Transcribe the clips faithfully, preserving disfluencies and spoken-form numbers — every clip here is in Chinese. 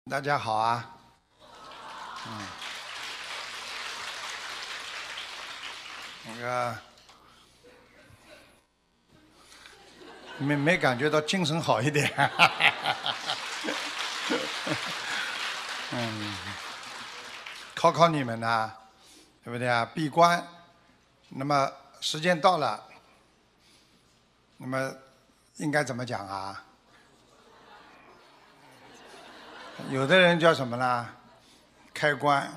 大家好啊，嗯，那个没没感觉到精神好一点，嗯，考考你们呐，对不对啊？闭关，那么时间到了，那么应该怎么讲啊？有的人叫什么呢？开关，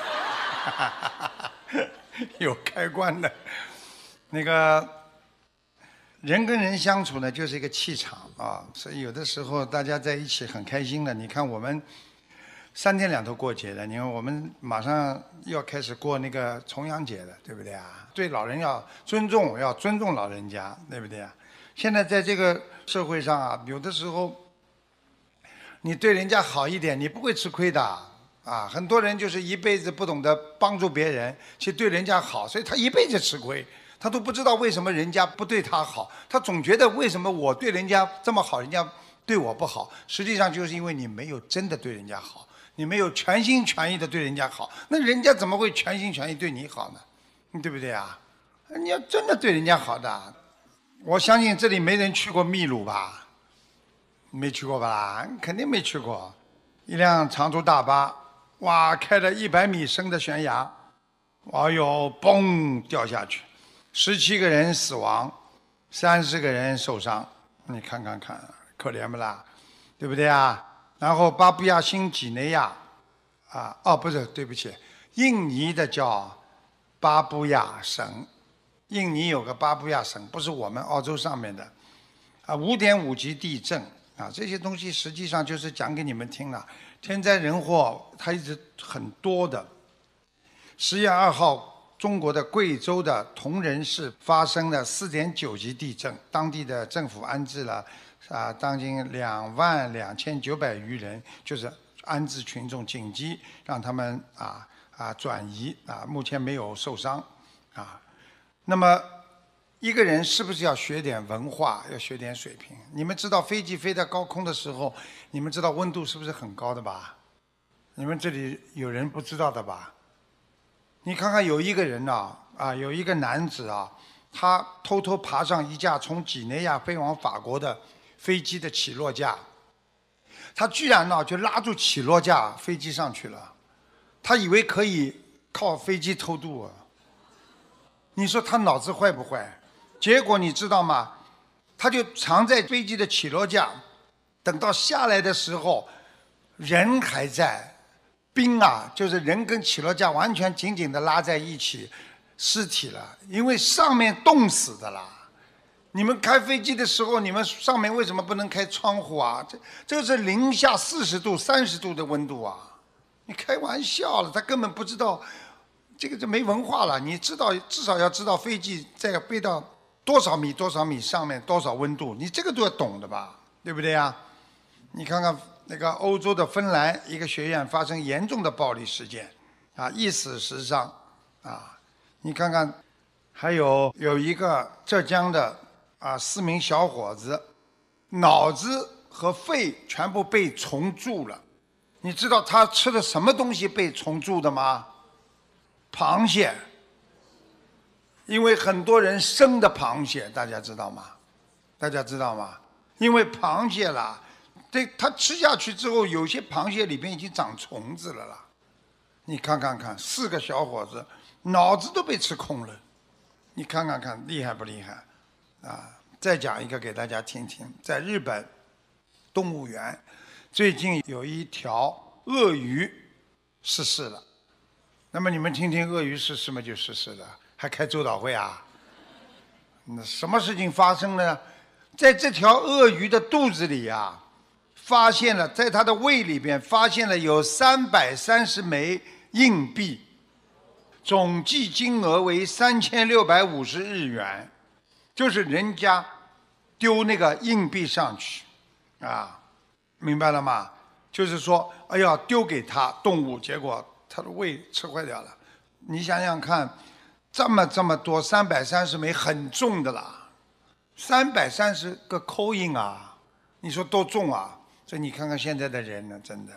有开关的。那个人跟人相处呢，就是一个气场啊，所以有的时候大家在一起很开心的。你看我们三天两头过节的，你看我们马上要开始过那个重阳节了，对不对啊？对老人要尊重，要尊重老人家，对不对啊？现在在这个社会上啊，有的时候你对人家好一点，你不会吃亏的啊。很多人就是一辈子不懂得帮助别人，去对人家好，所以他一辈子吃亏，他都不知道为什么人家不对他好，他总觉得为什么我对人家这么好，人家对我不好。实际上就是因为你没有真的对人家好，你没有全心全意的对人家好，那人家怎么会全心全意对你好呢？对不对啊？你要真的对人家好的，我相信这里没人去过秘鲁吧？没去过吧啦？肯定没去过。一辆长途大巴，哇，开了一百米深的悬崖，哎呦，嘣掉下去，十七个人死亡，三十个人受伤。你看看看，可怜不啦？对不对啊？然后巴布亚新几内亚，啊，哦，不是，对不起，印尼的叫巴布亚省，印尼有个巴布亚省，不是我们澳洲上面的，啊，五点五级地震。啊，这些东西实际上就是讲给你们听了，天灾人祸它一直很多的。十月二号，中国的贵州的铜仁市发生了四点九级地震，当地的政府安置了啊，当今两万两千九百余人，就是安置群众，紧急让他们啊啊转移啊，目前没有受伤啊。那么一个人是不是要学点文化，要学点水平？你们知道飞机飞在高空的时候，你们知道温度是不是很高的吧？你们这里有人不知道的吧？你看看有一个人呐，啊，有一个男子啊，他偷偷爬上一架从几内亚飞往法国的飞机的起落架，他居然呢就拉住起落架飞机上去了，他以为可以靠飞机偷渡啊。你说他脑子坏不坏？结果你知道吗？他就藏在飞机的起落架，等到下来的时候，人还在，冰啊，就是人跟起落架完全紧紧的拉在一起，尸体了，因为上面冻死的啦。你们开飞机的时候，你们上面为什么不能开窗户啊？这这是零下四十度、三十度的温度啊！你开玩笑了，他根本不知道，这个就没文化了。你知道，至少要知道飞机在飞到多少米、多少米上面多少温度，你这个都要懂的吧？对不对呀？你看看那个欧洲的芬兰一个学院发生严重的暴力事件，啊，一死十伤，啊，你看看，还有有一个浙江的啊四名小伙子，脑子和肺全部被虫蛀了，你知道他吃的什么东西被虫蛀的吗？螃蟹。因为很多人生的螃蟹，大家知道吗？大家知道吗？因为螃蟹啦，对，它吃下去之后，有些螃蟹里边已经长虫子了啦。你看看看，四个小伙子脑子都被吃空了，你看看看厉害不厉害？啊！再讲一个给大家听听，在日本动物园，最近有一条鳄鱼逝世了。那么你们听听，鳄鱼逝世嘛就逝世了。还开追悼会啊？那什么事情发生呢？在这条鳄鱼的肚子里啊，发现了，在它的胃里边发现了有三百三十枚硬币，总计金额为三千六百五十日元，就是人家丢那个硬币上去，啊，明白了吗？就是说，哎呀，丢给它动物，结果它的胃吃坏掉了。你想想看。这么这么多，三百三十枚很重的啦，三百三十个扣印啊，你说多重啊？所以你看看现在的人呢，真的，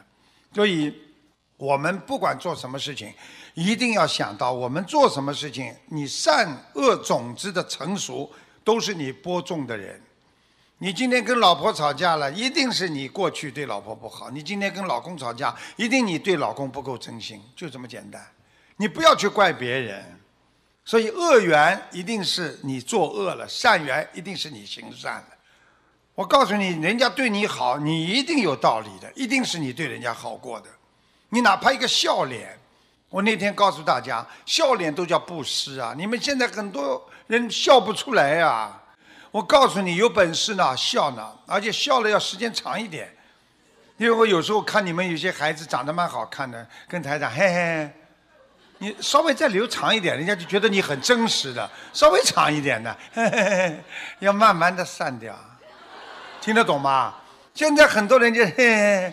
所以我们不管做什么事情，一定要想到我们做什么事情，你善恶种子的成熟都是你播种的人。你今天跟老婆吵架了，一定是你过去对老婆不好；你今天跟老公吵架，一定你对老公不够真心，就这么简单。你不要去怪别人。所以恶缘一定是你作恶了，善缘一定是你行善了。我告诉你，人家对你好，你一定有道理的，一定是你对人家好过的。你哪怕一个笑脸，我那天告诉大家，笑脸都叫布施啊！你们现在很多人笑不出来啊。我告诉你，有本事呢，笑呢，而且笑了要时间长一点。因为我有时候看你们有些孩子长得蛮好看的，跟台长嘿嘿，你稍微再留长一点，人家就觉得你很真实的；稍微长一点的，嘿嘿嘿，要慢慢的散掉。听得懂吗？现在很多人就嘿嘿，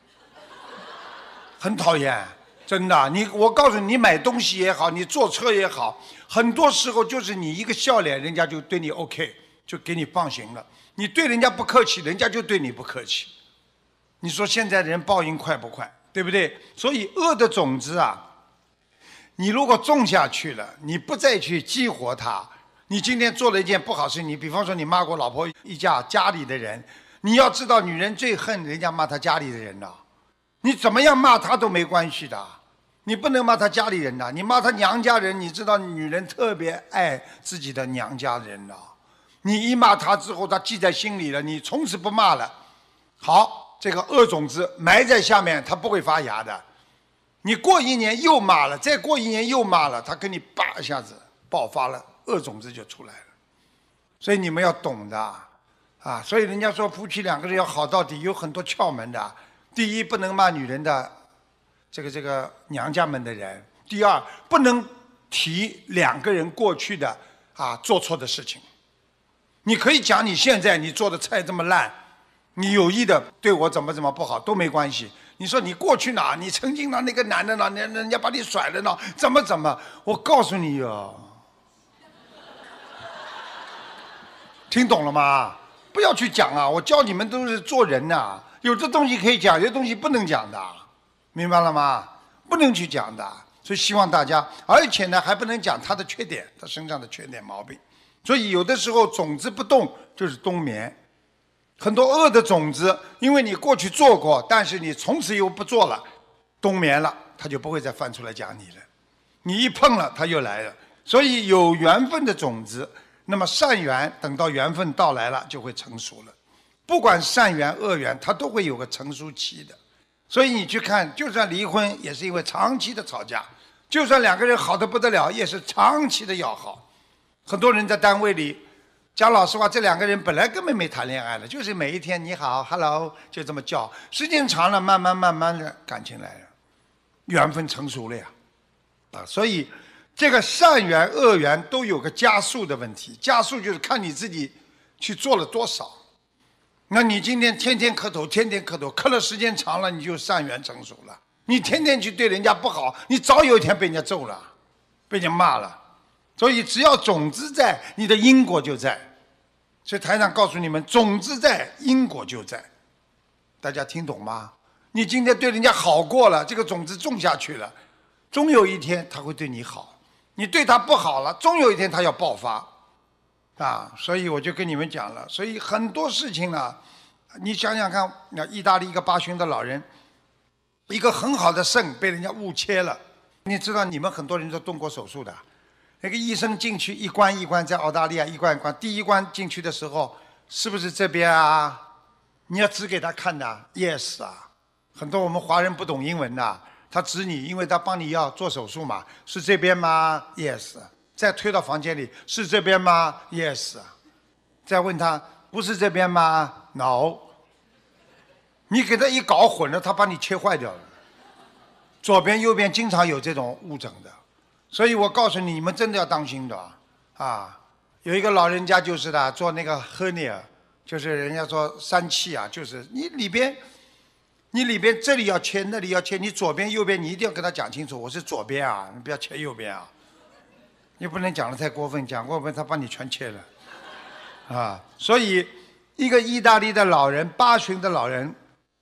很讨厌，真的。你我告诉你，你买东西也好，你坐车也好，很多时候就是你一个笑脸，人家就对你 OK。就给你放行了，你对人家不客气，人家就对你不客气。你说现在人报应快不快，对不对？所以恶的种子啊，你如果种下去了，你不再去激活它，你今天做了一件不好事，你比方说你骂过老婆一架，家里的人，你要知道，女人最恨人家骂她家里的人的，你怎么样骂她都没关系的，你不能骂她家里人的，你骂她娘家人，你知道女人特别爱自己的娘家人的。你一骂他之后，他记在心里了，你从此不骂了。好，这个恶种子埋在下面，它不会发芽的。你过一年又骂了，再过一年又骂了，他跟你叭一下子爆发了，恶种子就出来了。所以你们要懂的啊！所以人家说夫妻两个人要好到底，有很多窍门的。第一，不能骂女人的这个这个娘家们的人；第二，不能提两个人过去的啊做错的事情。你可以讲你现在你做的菜这么烂，你有意的对我怎么怎么不好都没关系。你说你过去哪，你曾经呢那个男的呢，人人家把你甩了呢，怎么怎么？我告诉你哟，听懂了吗？不要去讲啊！我教你们都是做人呐、啊，有的东西可以讲，有的东西不能讲的，明白了吗？不能去讲的。所以希望大家，而且呢还不能讲他的缺点，他身上的缺点毛病。所以有的时候种子不动就是冬眠，很多恶的种子，因为你过去做过，但是你从此又不做了，冬眠了，它就不会再翻出来讲你了。你一碰了，它又来了。所以有缘分的种子，那么善缘等到缘分到来了，就会成熟了。不管善缘恶缘，它都会有个成熟期的。所以你去看，就算离婚，也是因为长期的吵架；就算两个人好得不得了，也是长期的要好。很多人在单位里讲老实话，这两个人本来根本没谈恋爱了，就是每一天你好 hello 就这么叫，时间长了慢慢慢慢的感情来了，缘分成熟了呀。啊，所以这个善缘恶缘都有个加速的问题，加速就是看你自己去做了多少。那你今天天天磕头天天磕头，磕了时间长了，你就善缘成熟了。你天天去对人家不好，你早有一天被人家揍了，被人家骂了。所以只要种子在，你的因果就在。所以台长告诉你们，种子在，因果就在。大家听懂吗？你今天对人家好过了，这个种子种下去了，终有一天他会对你好。你对他不好了，终有一天他要爆发。啊，所以我就跟你们讲了，所以很多事情呢，你想想看，那意大利一个八旬的老人，一个很好的肾被人家误切了。你知道你们很多人都动过手术的。那个医生进去一关一关，在澳大利亚一关一关，第一关进去的时候，是不是这边啊？你要指给他看的 ，yes 啊。很多我们华人不懂英文的，他指你，因为他帮你要做手术嘛，是这边吗 ？yes。再推到房间里，是这边吗 ？yes。再问他，不是这边吗 ？no。你给他一搞混了，他把你切坏掉了。左边右边经常有这种误诊的。所以我告诉你，你们真的要当心的啊！有一个老人家就是的，做那个 hernia， 就是人家说疝气啊，就是你里边，你里边这里要切，那里要切，你左边右边你一定要跟他讲清楚，我是左边啊，你不要切右边啊！你不能讲得太过分，讲过分他把你全切了，啊！所以一个意大利的老人，八旬的老人，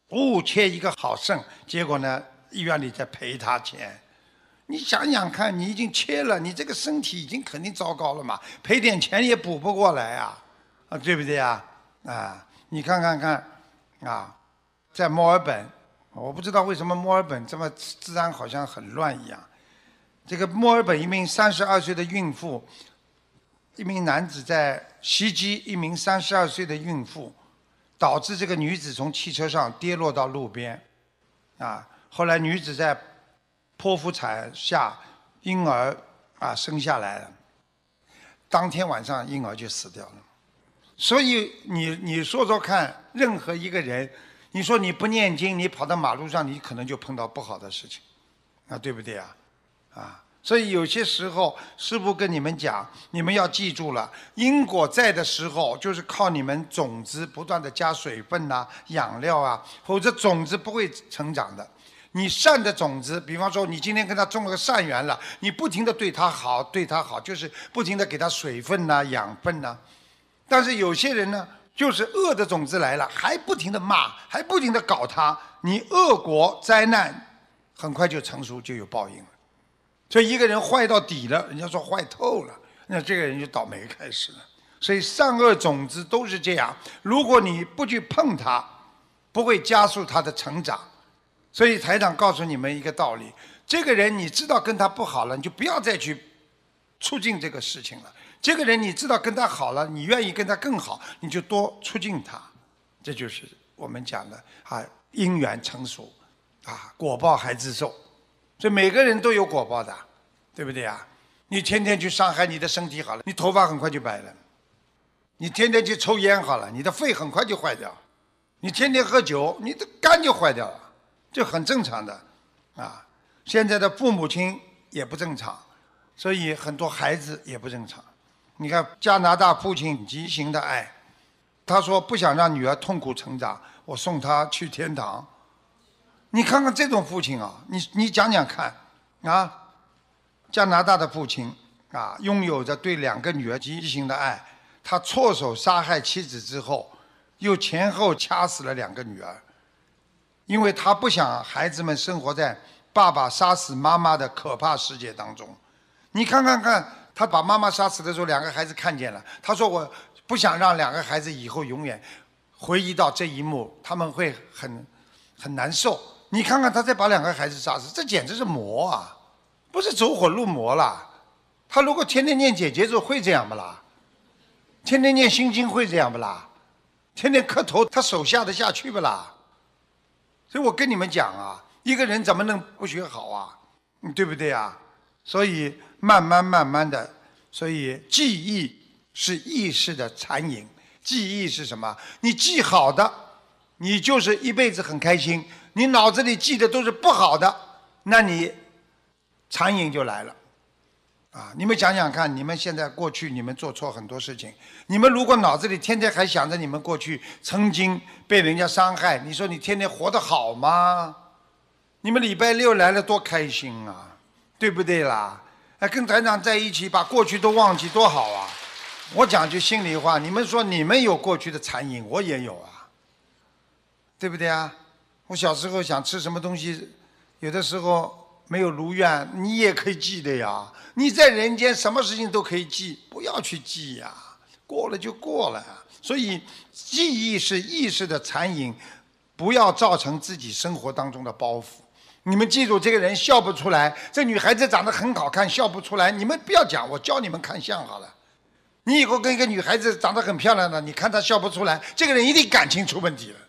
误切一个好肾，结果呢，医院里在赔他钱。你想想看，你已经切了，你这个身体已经肯定糟糕了嘛，赔点钱也补不过来啊，啊，对不对啊？啊，你看看看，啊，在墨尔本，我不知道为什么墨尔本这么治安好像很乱一样。这个墨尔本一名三十二岁的孕妇，一名男子在袭击一名三十二岁的孕妇，导致这个女子从汽车上跌落到路边，啊，后来女子在剖腹产下，婴儿啊生下来了，当天晚上婴儿就死掉了。所以你你说说看，任何一个人，你说你不念经，你跑到马路上，你可能就碰到不好的事情，啊，对不对啊？啊，所以有些时候，师父跟你们讲，你们要记住了，因果在的时候，就是靠你们种子不断的加水分呐、养料啊，否则种子不会成长的。你善的种子，比方说你今天跟他种了个善缘了，你不停的对他好，对他好，就是不停的给他水分呐、养分呐。但是有些人呢，就是恶的种子来了，还不停的骂，还不停的搞他，你恶果灾难很快就成熟，就有报应了。所以一个人坏到底了，人家说坏透了，那这个人就倒霉开始了。所以善恶种子都是这样，如果你不去碰它，不会加速他的成长。所以台长告诉你们一个道理，这个人你知道跟他不好了，你就不要再去促进这个事情了。这个人你知道跟他好了，你愿意跟他更好，你就多促进他。这就是我们讲的啊，因缘成熟，啊，果报还自受。所以每个人都有果报的，对不对啊？你天天去伤害你的身体好了，你头发很快就白了；你天天去抽烟好了，你的肺很快就坏掉；你天天喝酒，你的肝就坏掉了。这很正常的，啊，现在的父母亲也不正常，所以很多孩子也不正常。你看加拿大父亲极行的爱，他说不想让女儿痛苦成长，我送她去天堂。你看看这种父亲啊，你你讲讲看啊，加拿大的父亲啊，拥有着对两个女儿极行的爱，他错手杀害妻子之后，又前后掐死了两个女儿。因为他不想孩子们生活在爸爸杀死妈妈的可怕世界当中。你看看看，他把妈妈杀死的时候，两个孩子看见了。他说：“我不想让两个孩子以后永远回忆到这一幕，他们会很很难受。”你看看他再把两个孩子杀死，这简直是魔啊！不是走火入魔啦。他如果天天念解结咒会这样不啦？天天念心经会这样不啦？天天磕头，他手下得下去不啦？所以我跟你们讲啊，一个人怎么能不学好啊？对不对啊？所以慢慢慢慢的，所以记忆是意识的残影。记忆是什么？你记好的，你就是一辈子很开心；你脑子里记的都是不好的，那你残影就来了。啊，你们想想看，你们现在过去你们做错很多事情，你们如果脑子里天天还想着你们过去曾经被人家伤害，你说你天天活得好吗？你们礼拜六来了多开心啊，对不对啦？哎，跟台长在一起把过去都忘记多好啊！我讲句心里话，你们说你们有过去的残影，我也有啊，对不对啊？我小时候想吃什么东西，有的时候没有如愿，你也可以记的呀。你在人间什么事情都可以记，不要去记呀，过了就过了。所以记忆是意识的残影，不要造成自己生活当中的包袱。你们记住，这个人笑不出来，这女孩子长得很好看，笑不出来，你们不要讲，我教你们看相好了。你以后跟一个女孩子长得很漂亮的，你看她笑不出来，这个人一定感情出问题了。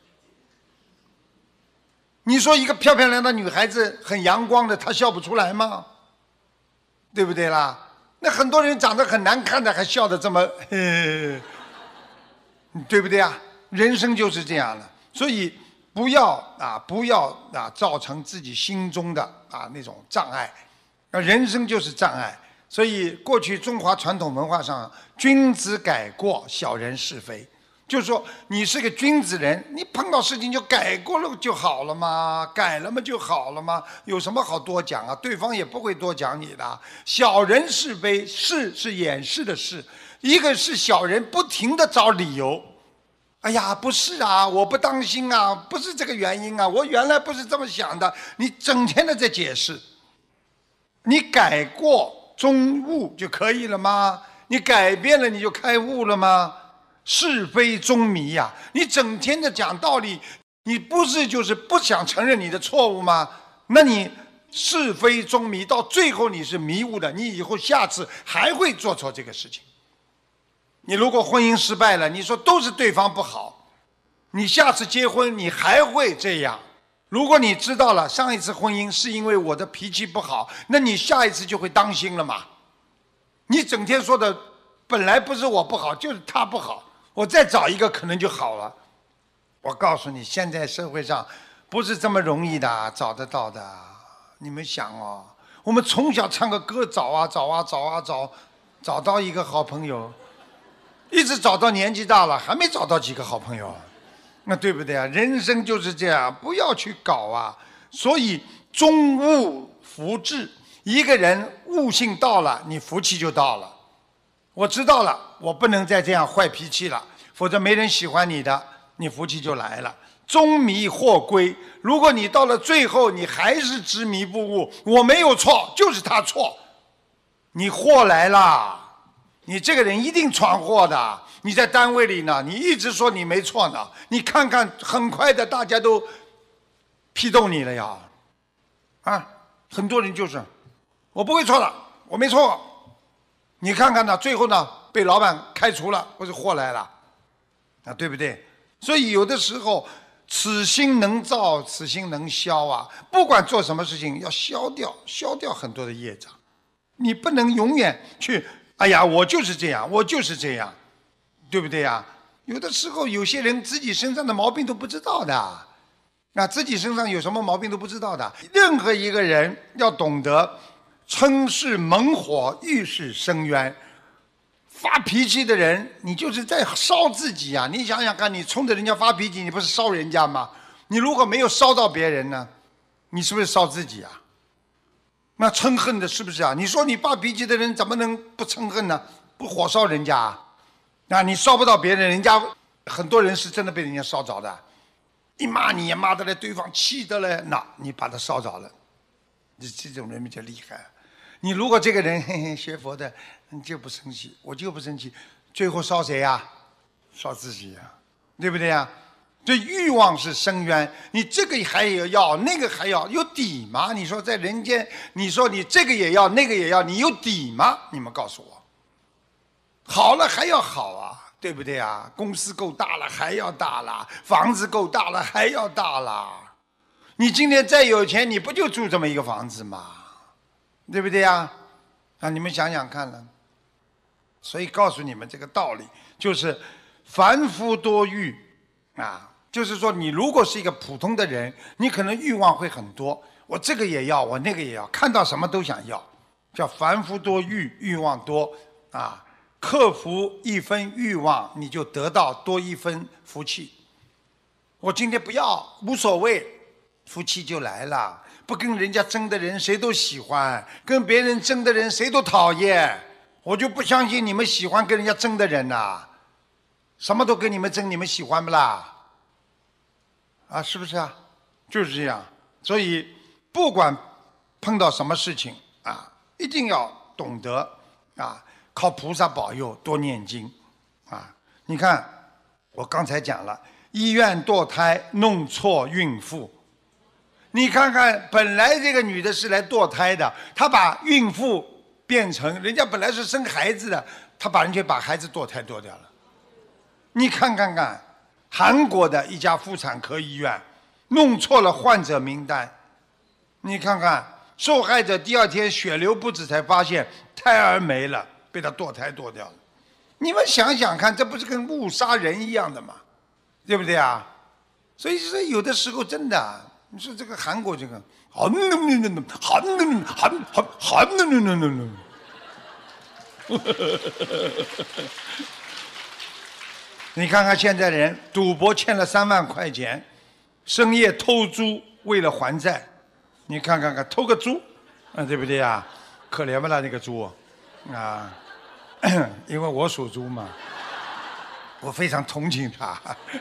你说一个漂漂亮的女孩子很阳光的，她笑不出来吗？对不对啦？那很多人长得很难看的，还笑得这么，呵呵对不对啊？人生就是这样的，所以不要啊，不要啊，造成自己心中的啊那种障碍。啊，人生就是障碍。所以过去中华传统文化上，君子改过，小人是非。就是说，你是个君子人，你碰到事情就改过了就好了嘛，改了嘛就好了嘛，有什么好多讲啊？对方也不会多讲你的。小人是非，是是掩饰的是，一个是小人不停的找理由， 哎呀，不是啊，我不当心啊，不是这个原因啊，我原来不是这么想的。你整天的在解释，你改过中悟就可以了吗？你改变了你就开悟了吗？是非中迷呀、啊！你整天的讲道理，你不是就是不想承认你的错误吗？那你是非中迷，到最后你是迷雾的，你以后下次还会做错这个事情。你如果婚姻失败了，你说都是对方不好，你下次结婚你还会这样。如果你知道了上一次婚姻是因为我的脾气不好，那你下一次就会当心了嘛。你整天说的本来不是我不好，就是他不好，我再找一个可能就好了。我告诉你，现在社会上不是这么容易的找得到的。你们想哦，我们从小唱个歌，找啊找啊找啊找，找到一个好朋友，一直找到年纪大了，还没找到几个好朋友，那对不对啊？人生就是这样，不要去搞啊。所以中悟福至，一个人悟性到了，你福气就到了。我知道了，我不能再这样坏脾气了，否则没人喜欢你的，你福气就来了。中迷惑归，如果你到了最后你还是执迷不悟，我没有错，就是他错，你祸来了。你这个人一定闯祸的。你在单位里呢，你一直说你没错呢，你看看很快的大家都批斗你了呀。啊，很多人就是我不会错的，我没错。你看看呢，最后呢被老板开除了，不是祸来了啊，对不对？所以有的时候此心能造，此心能消啊。不管做什么事情，要消掉，消掉很多的业障。你不能永远去，哎呀，我就是这样，我就是这样，对不对呀？有的时候有些人自己身上的毛病都不知道的，啊，自己身上有什么毛病都不知道的。任何一个人要懂得，嗔是猛火，欲是生渊。发脾气的人，你就是在烧自己啊！你想想看，你冲着人家发脾气，你不是烧人家吗？你如果没有烧到别人呢，你是不是烧自己啊？那嗔恨的是不是啊？你说你发脾气的人怎么能不嗔恨呢？不火烧人家啊？啊，你烧不到别人，人家很多人是真的被人家烧着的。一骂你也骂得来，对方气得来，那你把他烧着了，你这种人比较厉害。你如果这个人嘿嘿学佛的，你就不生气，我就不生气，最后烧谁呀、啊？烧自己呀、啊，对不对呀、啊？这欲望是深渊，你这个还要，那个还要，有底吗？你说在人间，你说你这个也要，那个也要，你有底吗？你们告诉我。好了还要好啊，对不对啊？公司够大了还要大了，房子够大了还要大了。你今天再有钱，你不就住这么一个房子吗？对不对呀？啊，你们想想看了。所以告诉你们这个道理，就是凡夫多欲啊，就是说你如果是一个普通的人，你可能欲望会很多，我这个也要，我那个也要，看到什么都想要，叫凡夫多欲，欲望多啊。克服一分欲望，你就得到多一分福气。我今天不要，无所谓，福气就来了。不跟人家争的人谁都喜欢，跟别人争的人谁都讨厌。我就不相信你们喜欢跟人家争的人呐、啊，什么都跟你们争，你们喜欢不啦？啊，是不是啊？就是这样。所以不管碰到什么事情啊，一定要懂得啊，靠菩萨保佑，多念经啊。你看，我刚才讲了，医院堕胎弄错孕妇。你看看，本来这个女的是来堕胎的，她把孕妇变成人家本来是生孩子的，她把人家把孩子堕胎堕掉了。你看看看，韩国的一家妇产科医院弄错了患者名单，你看看受害者第二天血流不止才发现胎儿没了，被他堕胎堕掉了。你们想想看，这不是跟误杀人一样的吗？对不对啊？所以说有的时候真的。你说这个韩国这个，韩韩韩韩韩韩，你看看现在人赌博欠了三万块钱，深夜偷猪为了还债，你看看看偷个猪，啊对不对啊？可怜不啦那个猪，啊，因为我属猪嘛， 我非常同情他。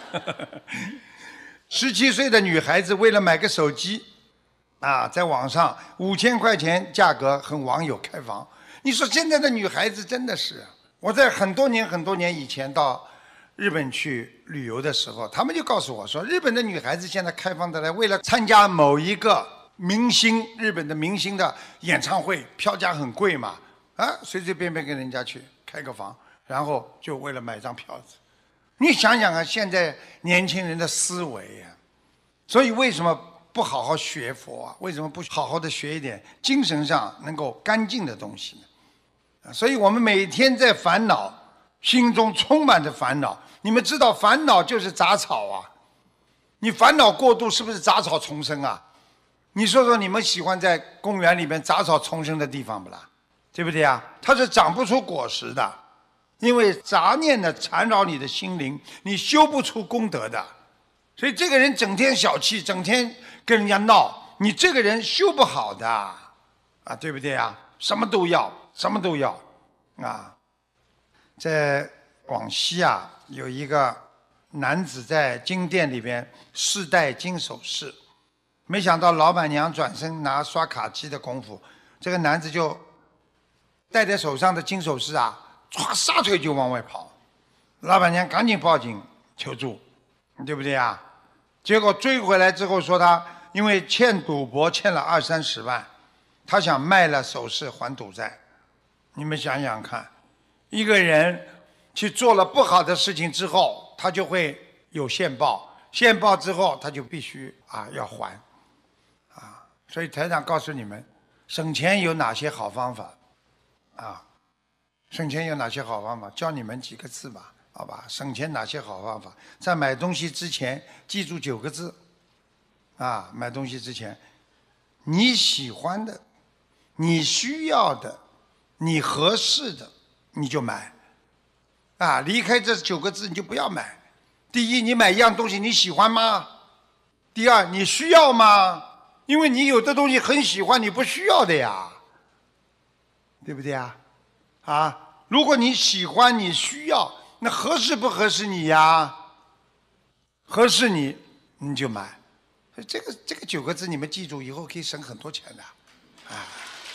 十七岁的女孩子为了买个手机，啊，在网上五千块钱价格和网友开房。你说现在的女孩子真的是，我在很多年很多年以前到日本去旅游的时候，他们就告诉我说，日本的女孩子现在开放的来，为了参加某一个明星，日本的明星的演唱会，票价很贵嘛，啊，随随便便跟人家去开个房，然后就为了买张票子。你想想啊，现在年轻人的思维呀、啊，所以为什么不好好学佛啊？为什么不好好的学一点精神上能够干净的东西呢？所以我们每天在烦恼，心中充满着烦恼。你们知道烦恼就是杂草啊，你烦恼过度是不是杂草丛生啊？你说说你们喜欢在公园里面杂草丛生的地方不啦？对不对啊？它是长不出果实的，因为杂念呢缠绕你的心灵，你修不出功德的。所以这个人整天小气，整天跟人家闹，你这个人修不好的啊，对不对啊？什么都要，什么都要啊。在广西啊，有一个男子在金店里边试戴金首饰，没想到老板娘转身拿刷卡机的功夫，这个男子就戴在手上的金首饰啊，唰撒腿就往外跑，老板娘赶紧报警求助，对不对啊？结果追回来之后说他因为欠赌博欠了二三十万，他想卖了首饰还赌债。你们想想看，一个人去做了不好的事情之后，他就会有现报，现报之后他就必须啊要还啊。所以台长告诉你们，省钱有哪些好方法啊？省钱有哪些好方法？教你们几个字吧，好吧？省钱哪些好方法？在买东西之前记住九个字啊！买东西之前，你喜欢的、你需要的、你合适的，你就买啊！离开这九个字你就不要买。第一，你买一样东西你喜欢吗？第二，你需要吗？因为你有的东西很喜欢，你不需要的呀，对不对呀？啊，如果你喜欢你需要，那合适不合适你呀？合适你你就买。这个这个九个字你们记住，以后可以省很多钱的啊。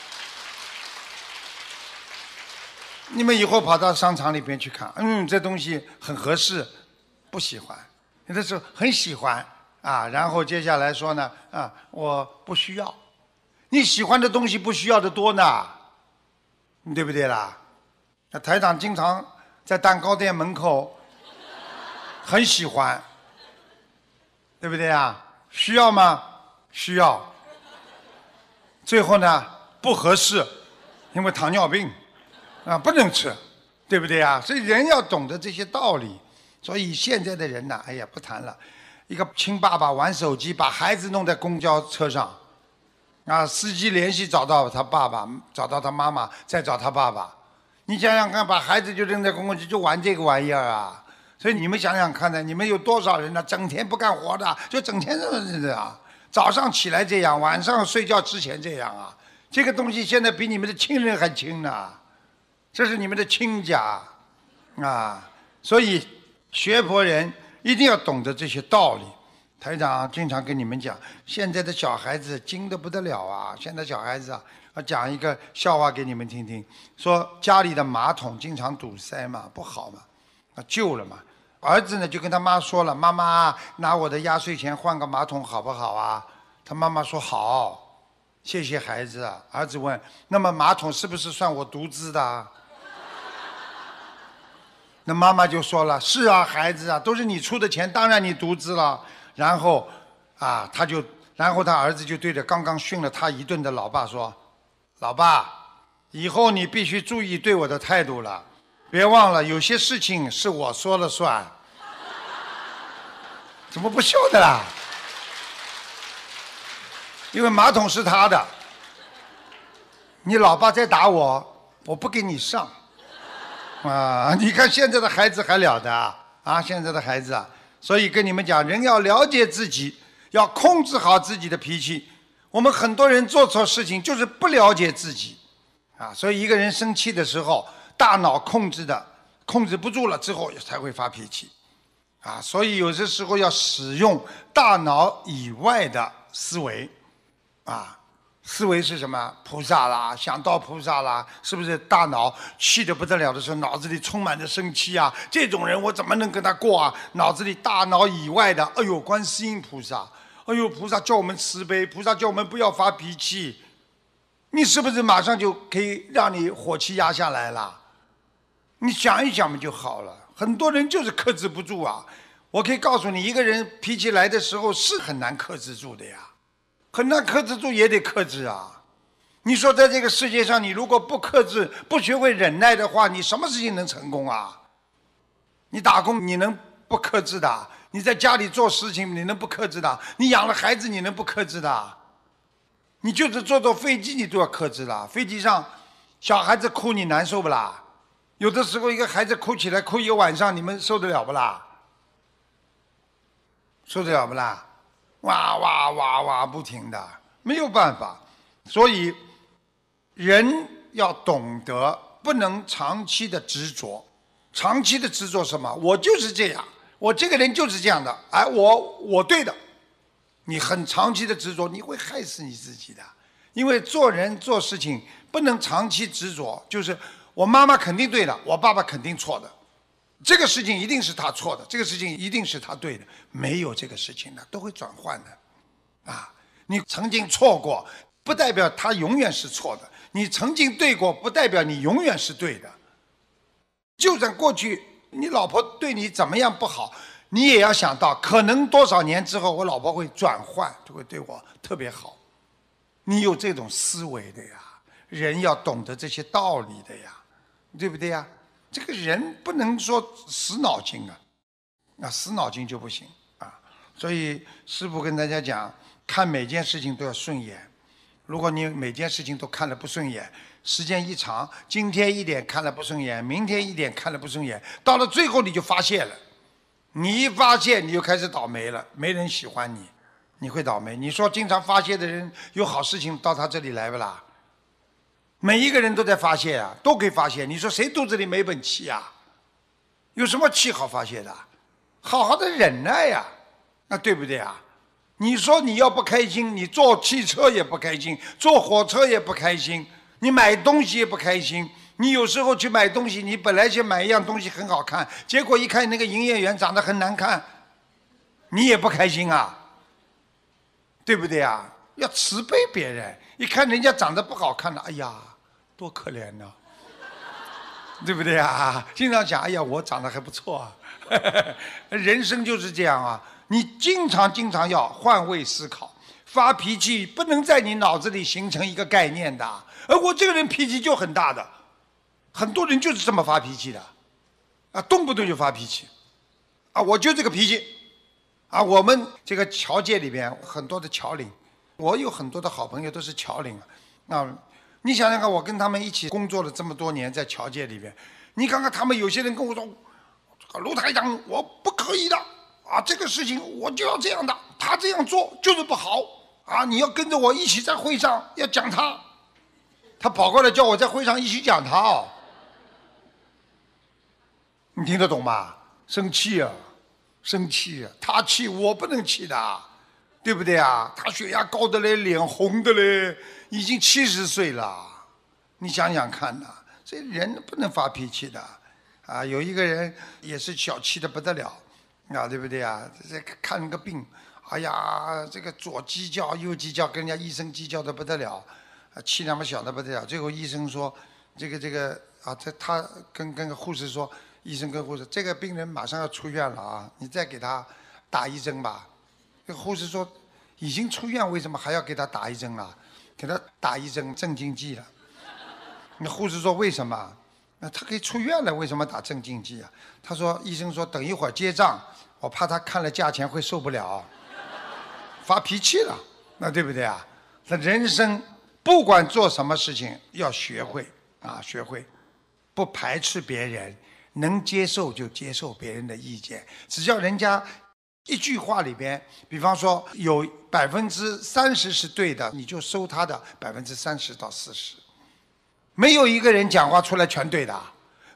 你们以后跑到商场里边去看，嗯，这东西很合适，不喜欢，有的时候很喜欢啊，然后接下来说呢，啊，我不需要。你喜欢的东西不需要的多呢，对不对啦？那台长经常在蛋糕店门口很喜欢，对不对啊？需要吗？需要。最后呢，不合适，因为糖尿病啊，不能吃，对不对啊？所以人要懂得这些道理。所以现在的人呢，哎呀，不谈了。一个亲爸爸玩手机，把孩子弄在公交车上，啊，司机联系找到他爸爸，找到他妈妈，再找他爸爸。你想想看，把孩子就扔在公共区就玩这个玩意儿啊！所以你们想想看呢，你们有多少人呢？整天不干活的，就整天这么的啊！早上起来这样，晚上睡觉之前这样啊！这个东西现在比你们的亲人还亲呢，这是你们的亲家啊！所以学佛人一定要懂得这些道理。台长经常跟你们讲，现在的小孩子精得不得了啊！现在小孩子啊，我讲一个笑话给你们听听，说家里的马桶经常堵塞嘛，不好嘛，啊旧了嘛。儿子呢就跟他妈说了，妈妈拿我的压岁钱换个马桶好不好啊？他妈妈说好，谢谢孩子啊。儿子问，那么马桶是不是算我独资的？那妈妈就说了，是啊，孩子啊，都是你出的钱，当然你独资了。然后啊，他就，然后他儿子就对着刚刚训了他一顿的老爸说，老爸，以后你必须注意对我的态度了，别忘了有些事情是我说了算。怎么不笑的啦？因为马桶是他的，你老爸再打我，我不给你上。啊，你看现在的孩子还了得啊！啊，现在的孩子啊，所以跟你们讲，人要了解自己，要控制好自己的脾气。我们很多人做错事情就是不了解自己，啊，所以一个人生气的时候，大脑控制的控制不住了之后才会发脾气，啊，所以有些时候要使用大脑以外的思维，啊。思维是什么？菩萨啦，想到菩萨啦，是不是？大脑气得不得了的时候，脑子里充满着生气啊！这种人我怎么能跟他过啊？脑子里大脑以外的，哎呦，观世音菩萨，哎呦，菩萨叫我们慈悲，菩萨叫我们不要发脾气，你是不是马上就可以让你火气压下来了？你想一想嘛就好了。很多人就是克制不住啊！我可以告诉你，一个人脾气来的时候是很难克制住的呀。很难克制住也得克制啊！你说在这个世界上，你如果不克制、不学会忍耐的话，你什么事情能成功啊？你打工你能不克制的？你在家里做事情你能不克制的？你养了孩子你能不克制的？你就是坐坐飞机你都要克制的。飞机上小孩子哭你难受不啦？有的时候一个孩子哭起来哭一个晚上，你们受得了不啦？受得了不啦？哇哇哇哇不停的，没有办法，所以人要懂得不能长期的执着，长期的执着什么？我就是这样，我这个人就是这样的，哎，我我对的，你很长期的执着，你会害死你自己的，因为做人做事情不能长期执着，就是我妈妈肯定对的，我爸爸肯定错的。这个事情一定是他错的，这个事情一定是他对的，没有这个事情的，都会转换的，啊！你曾经错过，不代表他永远是错的；你曾经对过，不代表你永远是对的。就算过去你老婆对你怎么样不好，你也要想到，可能多少年之后，我老婆会转换，就会对我特别好。你有这种思维的呀，人要懂得这些道理的呀，对不对呀？这个人不能说死脑筋啊，啊，死脑筋就不行啊。所以师父跟大家讲，看每件事情都要顺眼。如果你每件事情都看了不顺眼，时间一长，今天一点看了不顺眼，明天一点看了不顺眼，到了最后你就发泄了。你一发泄，你就开始倒霉了，没人喜欢你，你会倒霉。你说经常发泄的人，有好事情到他这里来不啦？每一个人都在发泄啊，都可以发泄。你说谁肚子里没本气啊？有什么气好发泄的？好好的忍耐呀，那对不对啊？你说你要不开心，你坐汽车也不开心，坐火车也不开心，你买东西也不开心。你有时候去买东西，你本来想买一样东西很好看，结果一看那个营业员长得很难看，你也不开心啊，对不对啊？要慈悲别人，一看人家长得不好看了，哎呀。多可怜呢，对不对啊？经常讲，哎呀，我长得还不错啊。人生就是这样啊，你经常经常要换位思考，发脾气不能在你脑子里形成一个概念的。而我这个人脾气就很大的，很多人就是这么发脾气的，啊，动不动就发脾气，啊，我就这个脾气，啊，我们这个侨界里边很多的侨领，我有很多的好朋友都是侨领啊，啊。你想想看，我跟他们一起工作了这么多年，在侨界里边，你看看他们有些人跟我说：“卢台长，我不可以的啊，这个事情我就要这样的，他这样做就是不好啊！你要跟着我一起在会上要讲他。”他跑过来叫我在会上一起讲他哦，你听得懂吗？生气啊，生气啊，他气我不能气的，对不对啊？他血压高的嘞，脸红的嘞。已经七十岁了，你想想看呐，这人不能发脾气的，啊，有一个人也是小气的不得了，啊，对不对啊？这看个病，哎呀，这个左鸡叫右鸡叫，跟人家医生计较的不得了，啊，气那么小的不得了。最后医生说，这个这个啊，他他跟跟个护士说，医生跟护士，这个病人马上要出院了啊，你再给他打一针吧。这个护士说，已经出院，为什么还要给他打一针啊？给他打一针镇静剂了。那护士说为什么？那他可以出院了，为什么打镇静剂啊？他说医生说等一会儿结账，我怕他看了价钱会受不了，发脾气了，那对不对啊？那人生不管做什么事情要学会啊，学会不排斥别人，能接受就接受别人的意见，只要人家一句话里边，比方说有百分之三十是对的，你就收他的百分之三十到四十。没有一个人讲话出来全对的，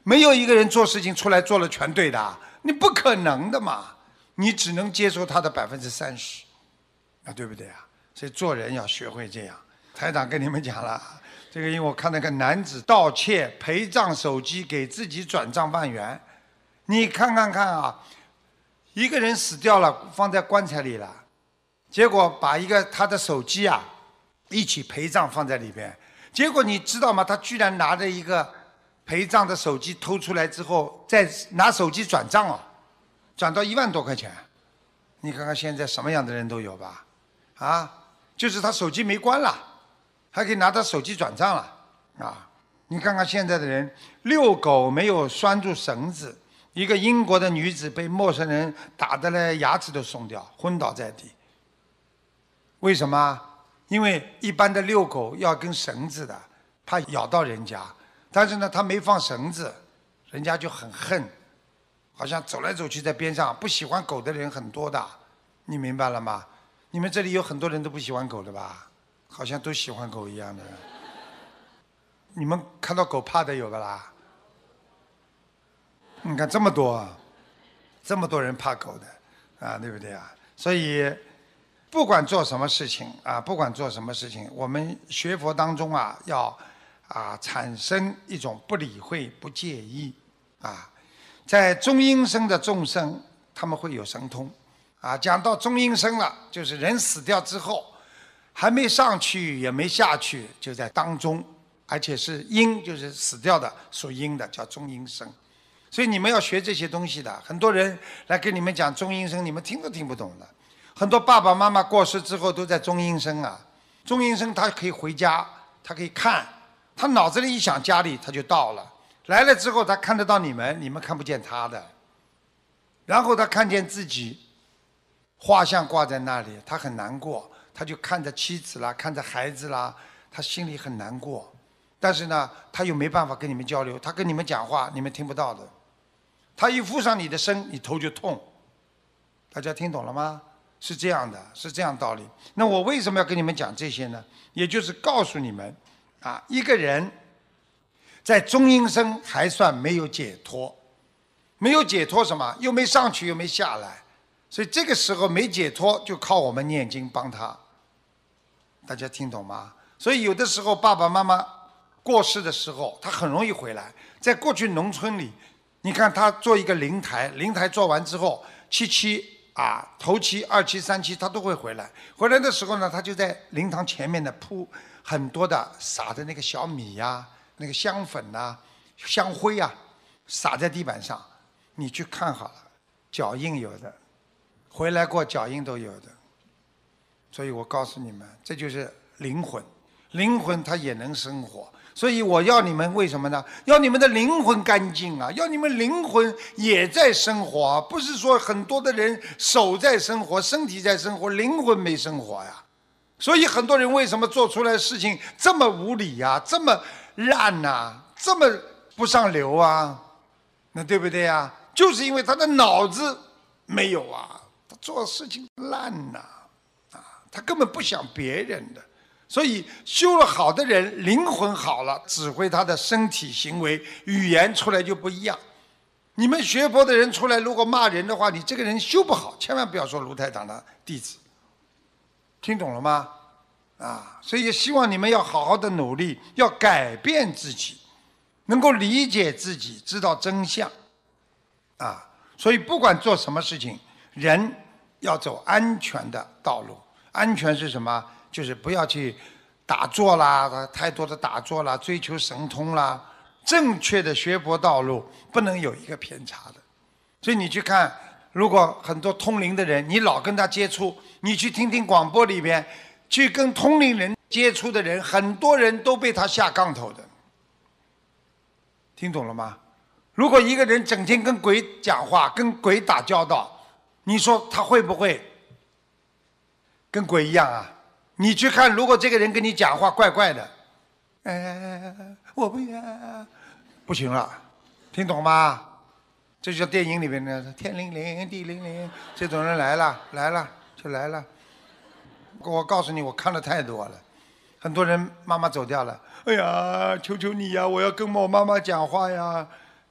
没有一个人做事情出来做了全对的，你不可能的嘛。你只能接受他的百分之三十，啊，对不对啊？所以做人要学会这样。台长跟你们讲了，这个因为我看那个男子盗窃陪葬手机给自己转账万元，你看看看啊，一个人死掉了，放在棺材里了，结果把一个他的手机啊一起陪葬放在里边，结果你知道吗？他居然拿着一个陪葬的手机偷出来之后，再拿手机转账哦，转到一万多块钱。你看看现在什么样的人都有吧？啊，就是他手机没关了，还可以拿他手机转账了啊！你看看现在的人，遛狗没有拴住绳子，一个英国的女子被陌生人打得嘞牙齿都松掉，昏倒在地。为什么？因为一般的遛狗要跟绳子的，怕咬到人家，但是呢，他没放绳子，人家就很恨，好像走来走去在边上，不喜欢狗的人很多的，你明白了吗？你们这里有很多人都不喜欢狗的吧？好像都喜欢狗一样的。你们看到狗怕的有个啦？你看这么多，这么多人怕狗的，啊，对不对啊？所以不管做什么事情啊，不管做什么事情，我们学佛当中啊，要啊产生一种不理会、不介意啊。在中阴身的众生，他们会有神通。啊，讲到中阴身了，就是人死掉之后，还没上去也没下去，就在当中，而且是阴，就是死掉的，属阴的，叫中阴身。所以你们要学这些东西的。很多人来跟你们讲中阴身，你们听都听不懂的。很多爸爸妈妈过世之后都在中阴身啊，中阴身他可以回家，他可以看，他脑子里一想家里他就到了，来了之后他看得到你们，你们看不见他的，然后他看见自己画像挂在那里，他很难过，他就看着妻子啦，看着孩子啦，他心里很难过。但是呢，他又没办法跟你们交流，他跟你们讲话，你们听不到的。他一附上你的身，你头就痛。大家听懂了吗？是这样的，是这样道理。那我为什么要跟你们讲这些呢？也就是告诉你们，啊，一个人在中阴身还算没有解脱，没有解脱什么？又没上去，又没下来。所以这个时候没解脱，就靠我们念经帮他。大家听懂吗？所以有的时候爸爸妈妈过世的时候，他很容易回来。在过去农村里，你看他做一个灵台，灵台做完之后，七七啊，头七、二七、三七，他都会回来。回来的时候呢，他就在灵堂前面呢铺很多的撒的那个小米呀、啊、那个香粉呐、啊、香灰啊，撒在地板上。你去看好了，脚印有的。回来过脚印都有的，所以我告诉你们，这就是灵魂，灵魂它也能生活。所以我要你们为什么呢？要你们的灵魂干净啊，要你们灵魂也在生活，不是说很多的人手在生活，身体在生活，灵魂没生活呀。所以很多人为什么做出来的事情这么无理呀、啊，这么烂呐、啊，这么不上流啊？那对不对呀、啊？就是因为他的脑子没有啊。做事情烂呐、啊，啊，他根本不想别人的，所以修了好的人，灵魂好了，指挥他的身体行为、语言出来就不一样。你们学佛的人出来，如果骂人的话，你这个人修不好，千万不要说卢台长的弟子。听懂了吗？啊，所以希望你们要好好的努力，要改变自己，能够理解自己，知道真相。啊，所以不管做什么事情，人要走安全的道路。安全是什么？就是不要去打坐啦，太多的打坐啦，追求神通啦。正确的学佛道路不能有一个偏差的。所以你去看，如果很多通灵的人，你老跟他接触，你去听听广播里边，去跟通灵人接触的人，很多人都被他下杠头的。听懂了吗？如果一个人整天跟鬼讲话，跟鬼打交道，你说他会不会跟鬼一样啊？你去看，如果这个人跟你讲话怪怪的，哎，我不要，不行了，听懂吗？这就叫电影里面的天灵灵地灵灵，这种人来了来了就来了。我告诉你，我看了太多了，很多人妈妈走掉了，哎呀，求求你呀，我要跟我妈妈讲话呀。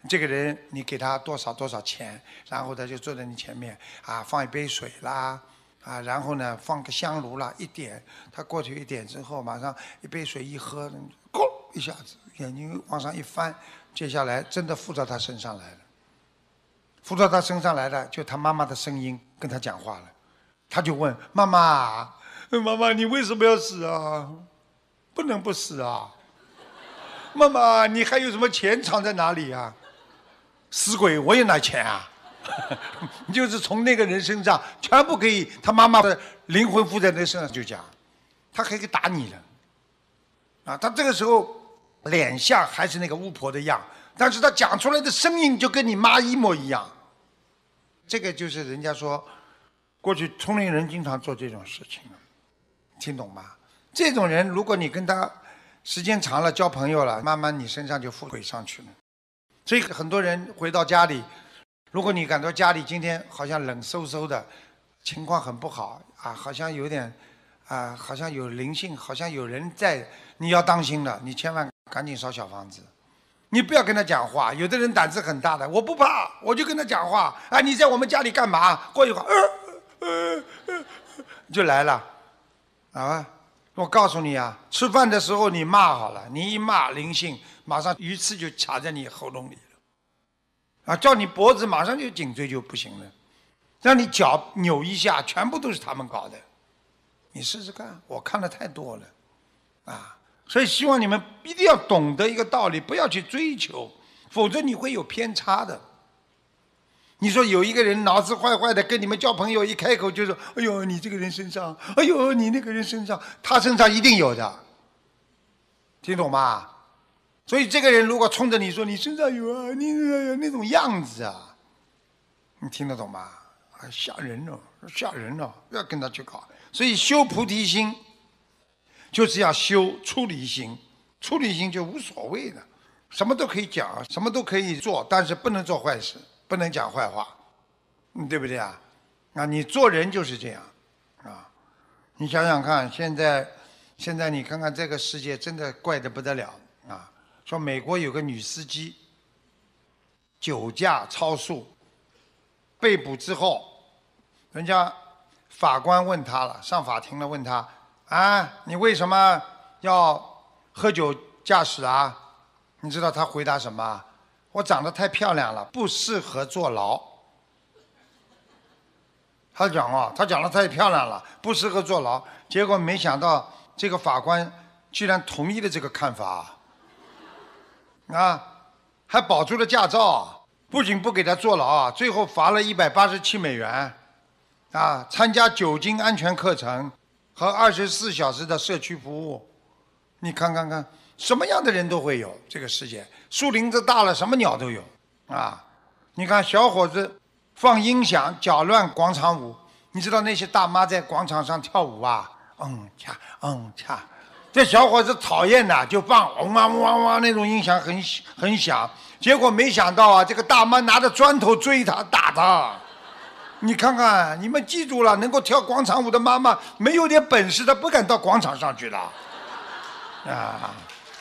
这个人你给他多少多少钱，然后他就坐在你前面啊，放一杯水啦，啊，然后呢放个香炉啦，一点，他过去一点之后，马上一杯水一喝，咕一下子眼睛往上一翻，接下来真的附到他身上来了。附到他身上来了，就他妈妈的声音跟他讲话了，他就问妈妈：“妈妈，你为什么要死啊？不能不死啊！妈妈，你还有什么钱藏在哪里啊？死鬼，我有哪钱啊？”就是从那个人身上全部可以，他妈妈的灵魂附在那身上就讲，他还可以打你了。啊，他这个时候脸相还是那个巫婆的样，但是他讲出来的声音就跟你妈一模一样。这个就是人家说，过去聪明人经常做这种事情，听懂吗？这种人，如果你跟他时间长了交朋友了，慢慢你身上就附鬼上去了。所以很多人回到家里，如果你感到家里今天好像冷飕飕的，情况很不好啊，好像有点啊，好像有灵性，好像有人在，你要当心了，你千万赶紧烧小房子。你不要跟他讲话，有的人胆子很大的，我不怕，我就跟他讲话。啊，你在我们家里干嘛？过一会儿，呃呃呃，就来了，啊！我告诉你啊，吃饭的时候你骂好了，你一骂灵性，马上鱼刺就卡在你喉咙里了，啊，叫你脖子马上就颈椎就不行了，让你脚扭一下，全部都是他们搞的。你试试看，我看的太多了，啊。所以希望你们一定要懂得一个道理，不要去追求，否则你会有偏差的。你说有一个人脑子坏坏的，跟你们交朋友，一开口就说：“哎呦，你这个人身上，哎呦，你那个人身上，他身上一定有的。”听懂吗？所以这个人如果冲着你说：“你身上有啊，你有那种样子啊。”你听得懂吗？吓人哦，吓人哦，不要跟他去搞。所以修菩提心。就是要修出离心，出离心就无所谓的，什么都可以讲，什么都可以做，但是不能做坏事，不能讲坏话，嗯，对不对啊？啊，你做人就是这样，啊，你想想看，现在，现在你看看这个世界真的怪得不得了啊！说美国有个女司机酒驾超速，被捕之后，人家法官问他了，上法庭了，问他。啊，你为什么要喝酒驾驶啊？你知道他回答什么？我长得太漂亮了，不适合坐牢。他讲哦，他讲得太漂亮了，不适合坐牢。结果没想到这个法官居然同意了这个看法，啊，还保住了驾照，不仅不给他坐牢啊，最后罚了一百八十七美元，啊，参加酒精安全课程。和二十四小时的社区服务，你看看看，什么样的人都会有这个世界。树林子大了，什么鸟都有啊！你看小伙子放音响搅乱广场舞，你知道那些大妈在广场上跳舞啊，嗯恰嗯恰，这小伙子讨厌的就放嗡嗡嗡嗡那种音响很很响，结果没想到啊，这个大妈拿着砖头追他打他。你看看，你们记住了，能够跳广场舞的妈妈，没有点本事，她不敢到广场上去了，啊，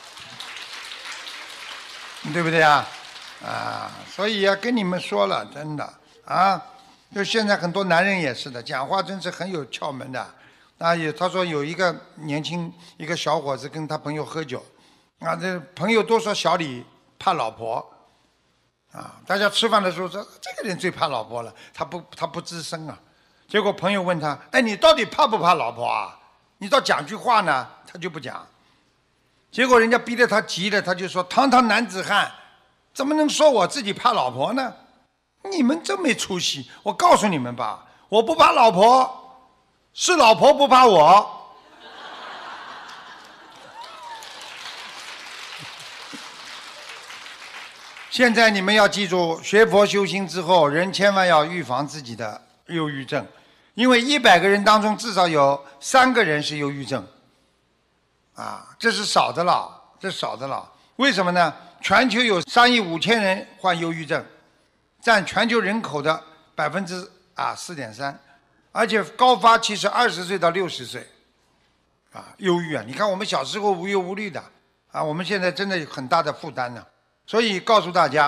对不对啊？啊，所以要跟你们说了，真的啊，就现在很多男人也是的，讲话真是很有窍门的。啊，有他说有一个年轻一个小伙子跟他朋友喝酒，啊，这朋友都说小李怕老婆。啊，大家吃饭的时候说这个人最怕老婆了，他不他不吱声啊。结果朋友问他，哎，你到底怕不怕老婆啊？你倒讲句话呢，他就不讲。结果人家逼得他急了，他就说，堂堂男子汉，怎么能说我自己怕老婆呢？你们真没出息！我告诉你们吧，我不怕老婆，是老婆不怕我。现在你们要记住，学佛修心之后，人千万要预防自己的忧郁症，因为一百个人当中至少有三个人是忧郁症，啊，这是少的了，这是少的了。为什么呢？全球有三亿五千人患忧郁症，占全球人口的百分之啊四点三，而且高发期是二十岁到六十岁，啊，忧郁啊！你看我们小时候无忧无虑的，啊，我们现在真的有很大的负担呢。所以告诉大家，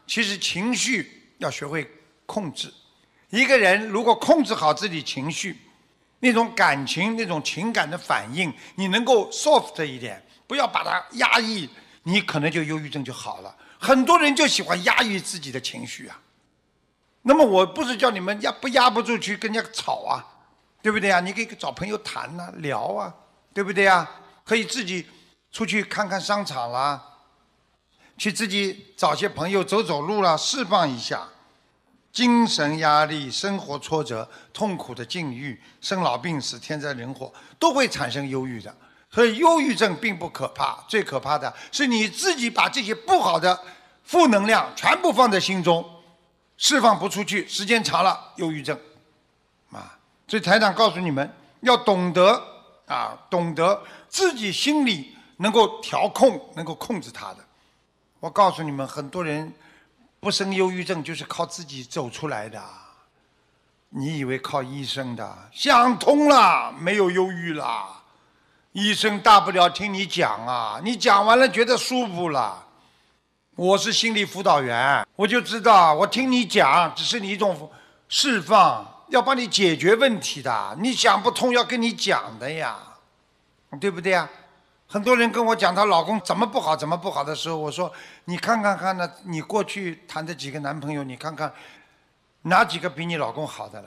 其实情绪要学会控制。一个人如果控制好自己情绪，那种感情、那种情感的反应，你能够 soft 一点，不要把它压抑，你可能就忧郁症就好了。很多人就喜欢压抑自己的情绪啊。那么我不是叫你们压不压不住去跟人家吵啊，对不对啊？你可以找朋友谈啊、聊啊，对不对啊？可以自己出去看看商场啦，去自己找些朋友走走路啦，释放一下。精神压力、生活挫折、痛苦的境遇、生老病死、天灾人祸，都会产生忧郁的。所以忧郁症并不可怕，最可怕的是你自己把这些不好的负能量全部放在心中，释放不出去，时间长了，忧郁症。啊，所以台长告诉你们，要懂得啊，懂得自己心里能够调控，能够控制它的。我告诉你们，很多人不生忧郁症就是靠自己走出来的。你以为靠医生的？想通了，没有忧郁了。医生大不了听你讲啊，你讲完了觉得舒服了。我是心理辅导员，我就知道，我听你讲只是你一种释放，要帮你解决问题的。你想不通要跟你讲的呀，对不对呀？很多人跟我讲她老公怎么不好怎么不好的时候，我说你看看看呢，你过去谈的几个男朋友，你看看哪几个比你老公好的啦？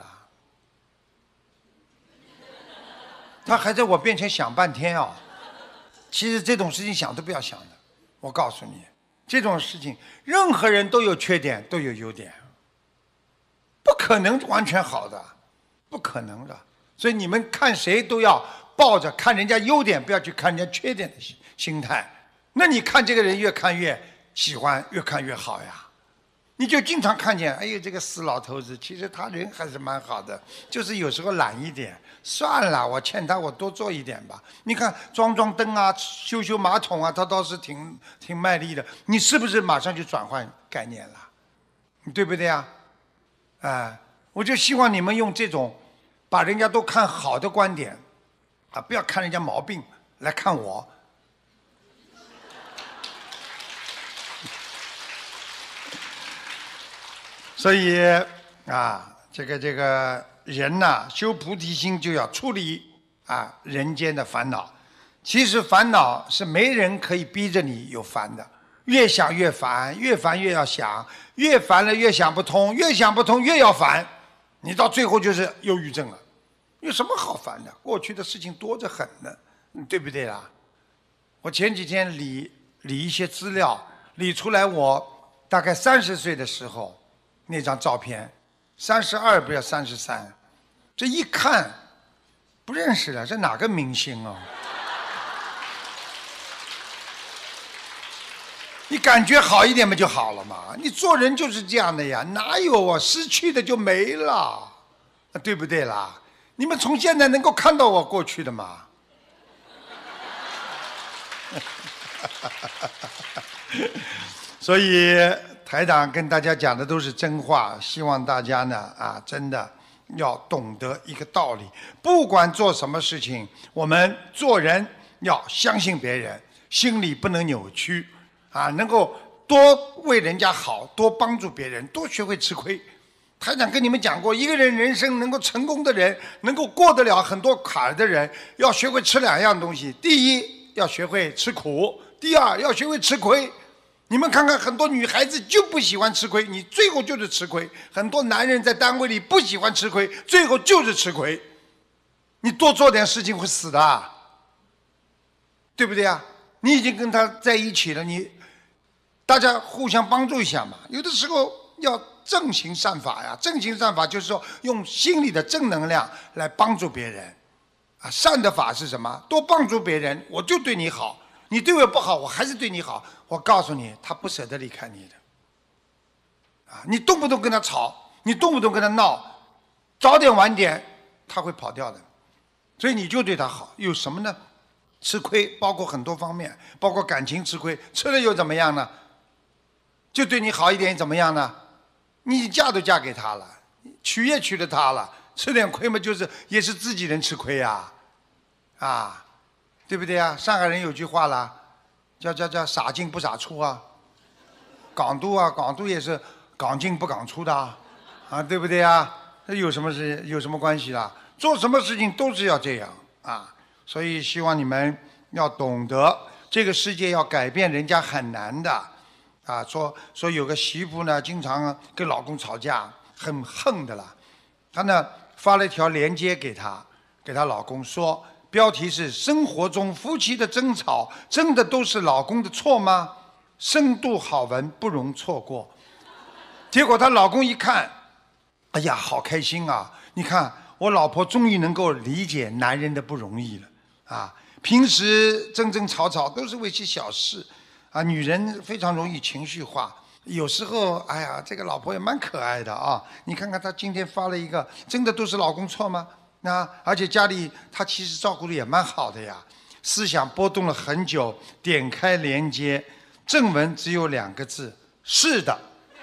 他还在我面前想半天啊！其实这种事情想都不要想的，我告诉你，这种事情任何人都有缺点，都有优点，不可能完全好的，不可能的。所以你们看谁都要抱着看人家优点，不要去看人家缺点的心心态。那你看这个人越看越喜欢，越看越好呀。你就经常看见，哎呦，这个死老头子，其实他人还是蛮好的，就是有时候懒一点。算了，我欠他，我多做一点吧。你看装装灯啊，修修马桶啊，他倒是挺挺卖力的。你是不是马上就转换概念了？对不对呀？哎，我就希望你们用这种把人家都看好的观点啊，不要看人家毛病来看我。所以啊，这个这个人呐、修菩提心就要处理啊人间的烦恼。其实烦恼是没人可以逼着你有烦的，越想越烦，越烦越要想，越烦了越想不通，越想不通越要烦，你到最后就是忧郁症了。有什么好烦的？过去的事情多着很呢，对不对啦？我前几天理理一些资料，理出来我大概三十岁的时候。那张照片，三十二不要三十三，这一看不认识了，这哪个明星啊？你感觉好一点不就好了嘛？你做人就是这样的呀，哪有啊？失去的就没了，对不对啦？你们从现在能够看到我过去的吗？所以台长跟大家讲的都是真话，希望大家呢啊，真的要懂得一个道理，不管做什么事情，我们做人要相信别人，心里不能扭曲啊，能够多为人家好，多帮助别人，多学会吃亏。台长跟你们讲过，一个人人生能够成功的人，能够过得了很多坎儿的人，要学会吃两样东西：第一，要学会吃苦；第二，要学会吃亏。你们看看，很多女孩子就不喜欢吃亏，你最后就是吃亏；很多男人在单位里不喜欢吃亏，最后就是吃亏。你多做点事情会死的，对不对啊？你已经跟他在一起了，你大家互相帮助一下嘛。有的时候要正行善法呀，正行善法就是说用心里的正能量来帮助别人啊。善的法是什么？多帮助别人，我就对你好。你对我不好，我还是对你好。我告诉你，他不舍得离开你的。啊，你动不动跟他吵，你动不动跟他闹，早点晚点他会跑掉的。所以你就对他好，有什么呢？吃亏，包括很多方面，包括感情吃亏，吃了又怎么样呢？就对你好一点怎么样呢？你嫁都嫁给他了，娶也娶了他了，吃点亏嘛，就是也是自己人吃亏呀，啊。啊对不对啊？上海人有句话啦，叫叫叫傻进不傻出啊， 港督啊，港督也是港进不港出的啊，啊，对不对啊？那有什么事有什么关系啦？做什么事情都是要这样啊，所以希望你们要懂得，这个世界要改变人家很难的，啊，说说有个媳妇呢，经常跟老公吵架，很横的啦，她呢发了一条链接给她，给她老公说，标题是生活中夫妻的争吵，真的都是老公的错吗？深度好文不容错过。结果她老公一看，哎呀，好开心啊！你看我老婆终于能够理解男人的不容易了啊！平时争争吵吵都是为些小事啊，女人非常容易情绪化。有时候，哎呀，这个老婆也蛮可爱的啊！你看看她今天发了一个，真的都是老公错吗？那而且家里她其实照顾的也蛮好的呀。思想波动了很久，点开链接，正文只有两个字：是的。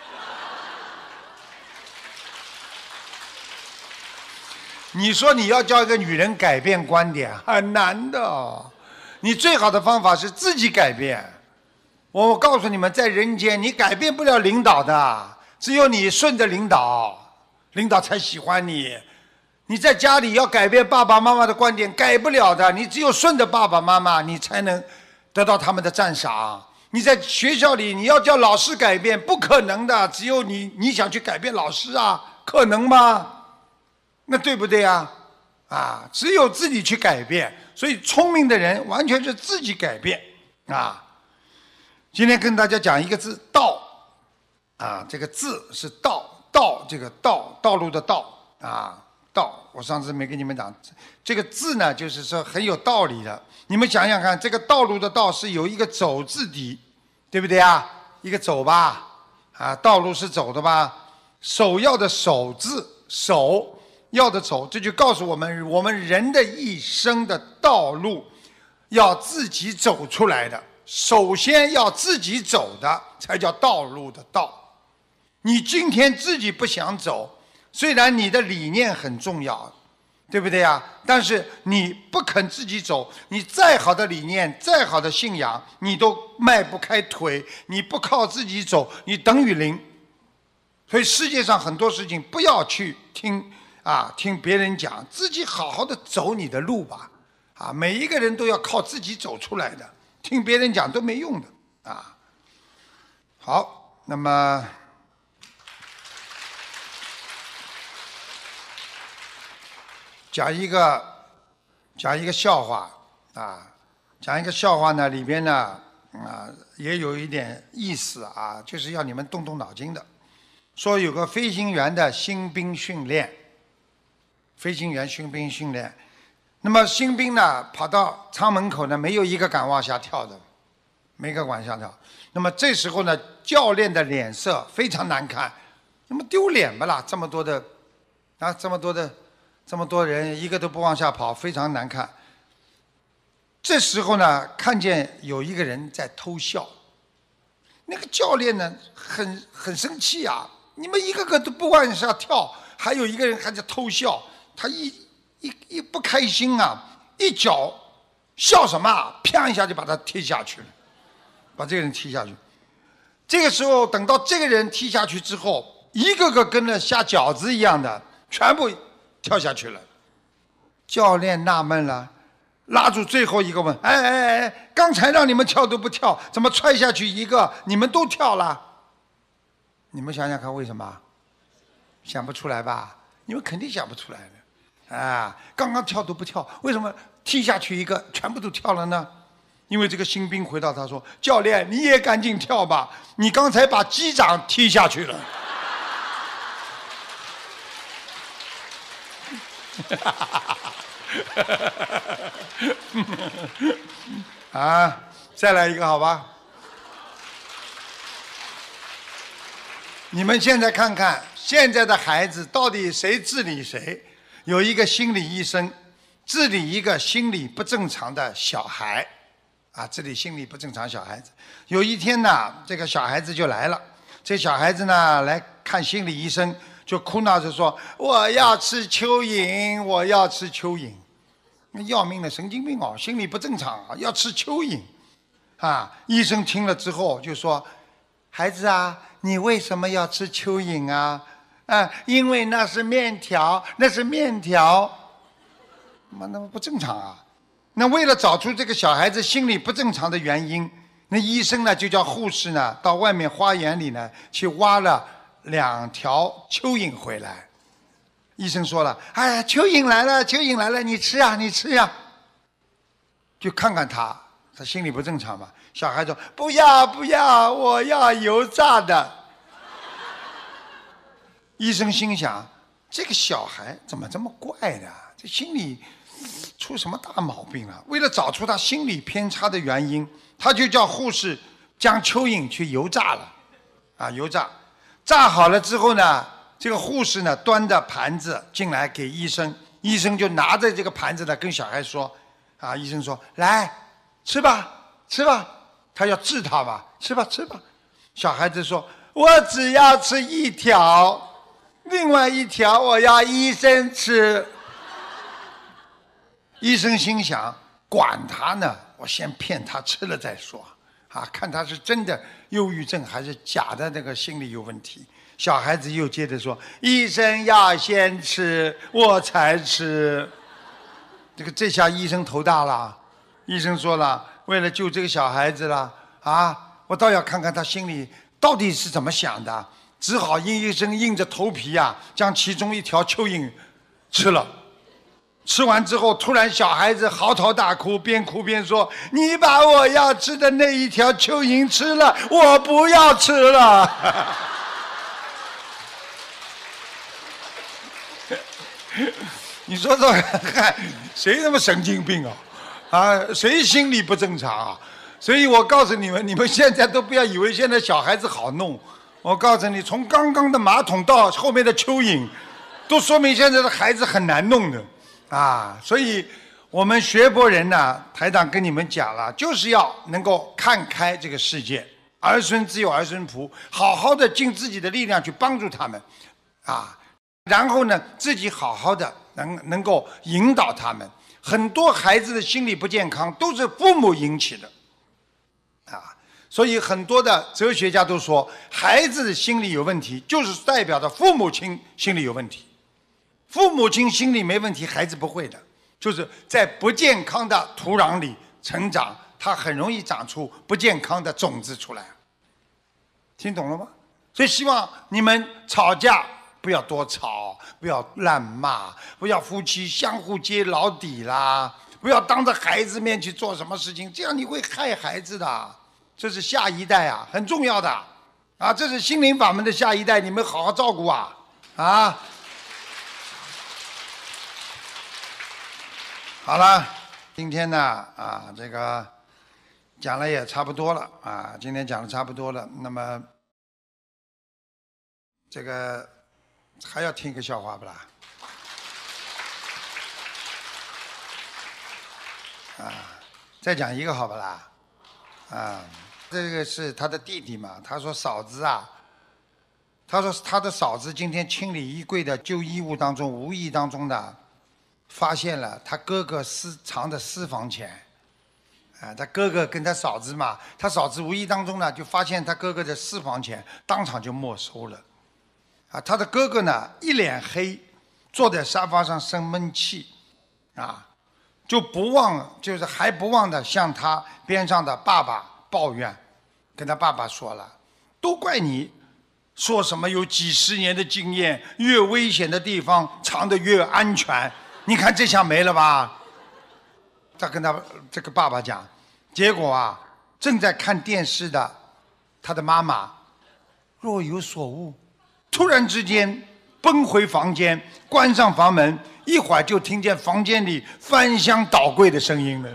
你说你要叫一个女人改变观点，很难的。你最好的方法是自己改变。我告诉你们，在人间你改变不了领导的，只有你顺着领导，领导才喜欢你。你在家里要改变爸爸妈妈的观点，改不了的。你只有顺着爸爸妈妈，你才能得到他们的赞赏。你在学校里，你要叫老师改变，不可能的。只有你，你想去改变老师啊，可能吗？那对不对啊？啊，只有自己去改变。所以聪明的人完全是自己改变啊。今天跟大家讲一个字“道”，啊，这个字是“道”，道这个道，道路的道啊，道。我上次没跟你们讲，这个字呢，就是说很有道理的。你们想想看，这个道路的道是有一个走字底，对不对啊？一个走吧，啊，道路是走的吧？首要的首字，首。要的走，这就告诉我们，我们人的一生的道路要自己走出来的。首先要自己走的，才叫道路的道。你今天自己不想走，虽然你的理念很重要，对不对呀？但是你不肯自己走，你再好的理念，再好的信仰，你都迈不开腿。你不靠自己走，你等于零。所以世界上很多事情不要去听。啊，听别人讲，自己好好的走你的路吧。啊，每一个人都要靠自己走出来的，听别人讲都没用的。啊，好，那么讲一个讲一个笑话啊，讲一个笑话呢，里边呢啊也有一点意思啊，就是要你们动动脑筋的。说有个飞行员的新兵训练。飞行员新兵训练，那么新兵呢跑到舱门口呢，没有一个敢往下跳的，没一个往下跳。那么这时候呢，教练的脸色非常难看，那么丢脸不啦？这么多的啊，这么多的，这么多人一个都不往下跑，非常难看。这时候呢，看见有一个人在偷笑，那个教练呢很很生气啊，你们一个个都不往下跳，还有一个人还在偷笑。他一一一不开心啊，一脚笑什么啊？啪一下就把他踢下去了，把这个人踢下去。这个时候，等到这个人踢下去之后，一个个跟那下饺子一样的，全部跳下去了。教练纳闷了，拉住最后一个问：“哎哎哎，刚才让你们跳都不跳，怎么踹下去一个，你们都跳了？你们想想看，为什么？想不出来吧？你们肯定想不出来的。啊，刚刚跳都不跳，为什么踢下去一个，全部都跳了呢？因为这个新兵回答他说：“教练，你也赶紧跳吧，你刚才把机长踢下去了。”啊，再来一个好吧？你们现在看看，现在的孩子到底谁治理谁？有一个心理医生治理一个心理不正常的小孩，啊，治理心理不正常小孩子。有一天呢，这个小孩子就来了，这小孩子呢来看心理医生，就哭闹着说：“我要吃蚯蚓，我要吃蚯蚓。”要命的神经病哦，心理不正常啊，要吃蚯蚓，啊！医生听了之后就说：“ 孩子啊，你为什么要吃蚯蚓啊？啊，因为那是面条，那是面条。妈，那不正常啊！那为了找出这个小孩子心理不正常的原因，那医生呢就叫护士呢到外面花园里呢去挖了两条蚯蚓回来。医生说了：“哎呀，蚯蚓来了，蚯蚓来了，你吃呀，你吃呀。”就看看他，他心理不正常嘛。小孩说：“不要不要，我要油炸的。”医生心想：这个小孩怎么这么怪呢？这心里出什么大毛病了？为了找出他心理偏差的原因，他就叫护士将蚯蚓去油炸了。啊，油炸，炸好了之后呢，这个护士呢端着盘子进来给医生，医生就拿着这个盘子呢跟小孩说：“啊，医生说，来吃吧，吃吧。”他要治他吧，吃吧吃吧。小孩子说：“我只要吃一条。”另外一条我要医生吃。医生心想：管他呢，我先骗他吃了再说啊，看他是真的忧郁症还是假的那个心理有问题。小孩子又接着说：医生要先吃我才吃。这个这下医生头大了，医生说了，为了救这个小孩子了啊，我倒要看看他心里到底是怎么想的。只好医生硬着头皮啊，将其中一条蚯蚓吃了。吃完之后，突然小孩子嚎啕大哭，边哭边说：“你把我要吃的那一条蚯蚓吃了，我不要吃了。”你说说看，谁那么神经病啊？啊，谁心理不正常啊？所以我告诉你们，你们现在都不要以为现在小孩子好弄。我告诉你，从刚刚的马桶到后面的蚯蚓，都说明现在的孩子很难弄的啊！所以，我们学佛人呢，台长跟你们讲了，就是要能够看开这个世界，儿孙自有儿孙福，好好的尽自己的力量去帮助他们，啊，然后呢，自己好好的能能够引导他们。很多孩子的心理不健康都是父母引起的，啊。所以很多的哲学家都说，孩子的心理有问题，就是代表着父母亲心理有问题。父母亲心理没问题，孩子不会的，就是在不健康的土壤里成长，他很容易长出不健康的种子出来。听懂了吗？所以希望你们吵架不要多吵，不要乱骂，不要夫妻相互揭老底啦，不要当着孩子面去做什么事情，这样你会害孩子的。这是下一代啊，很重要的啊！这是心灵法门的下一代，你们好好照顾啊！啊，好了，今天呢啊，这个讲了也差不多了啊，今天讲的差不多了。那么这个还要听个笑话不啦？啊，再讲一个好不啦？啊。这个是他的弟弟嘛？他说嫂子啊，他说他的嫂子今天清理衣柜的旧衣物当中，无意当中的发现了他哥哥私藏的私房钱。啊，他哥哥跟他嫂子嘛，他嫂子无意当中呢就发现他哥哥的私房钱，当场就没收了。啊，他的哥哥呢一脸黑，坐在沙发上生闷气，啊，就不忘就是还不忘的向他边上的爸爸抱怨。跟他爸爸说了，都怪你，说什么有几十年的经验，越危险的地方藏得越安全。你看这下没了吧？他跟他这个爸爸讲，结果啊，正在看电视的他的妈妈若有所悟，突然之间奔回房间，关上房门，一会儿就听见房间里翻箱倒柜的声音了。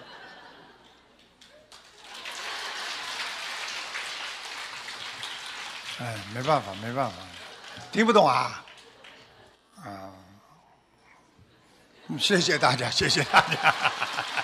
哎，没办法，没办法，听不懂啊，啊，谢谢大家，谢谢大家。